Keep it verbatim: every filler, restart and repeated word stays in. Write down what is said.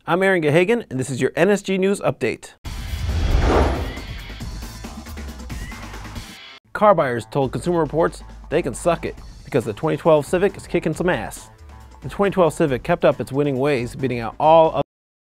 I'm Aaron Gahagan, and this is your N S G News Update. Car buyers told Consumer Reports they can suck it because the twenty twelve Civic is kicking some ass. The twenty twelve Civic kept up its winning ways, beating out all other